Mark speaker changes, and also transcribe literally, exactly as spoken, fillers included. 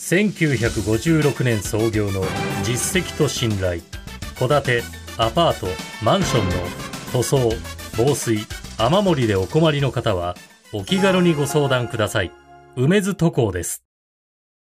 Speaker 1: せんきゅうひゃくごじゅうろくねん創業の実績と信頼。戸建て、アパート、マンションの塗装、防水、雨漏りでお困りの方はお気軽にご相談ください。梅津渡航です。